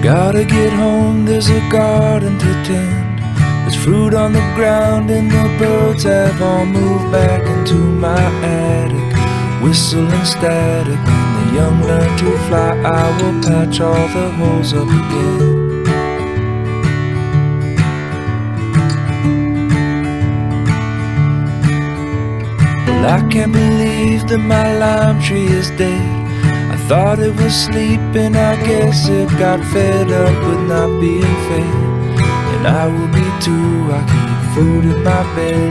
Gotta get home, there's a garden to tend. There's fruit on the ground and the birds have all moved back into my attic, whistling static. When the young learn to fly, I will patch all the holes up again. I can't believe that my lime tree is dead. I thought it was sleeping, I guess it got fed up with not being fed. And I will be too, I keep food in my bed